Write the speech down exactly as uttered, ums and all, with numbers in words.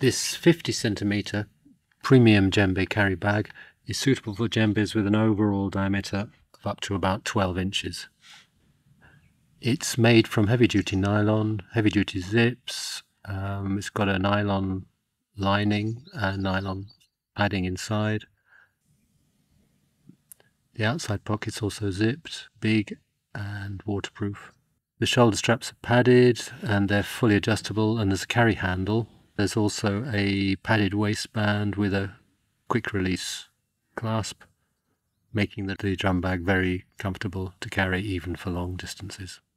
This fifty centimeter premium djembe carry bag is suitable for djembes with an overall diameter of up to about twelve inches. It's made from heavy-duty nylon, heavy-duty zips. Um, it's got a nylon lining and nylon padding inside. The outside pocket's also zipped, big and waterproof. The shoulder straps are padded and they're fully adjustable, and there's a carry handle. There's also a padded waistband with a quick release clasp, making the drum bag very comfortable to carry even for long distances.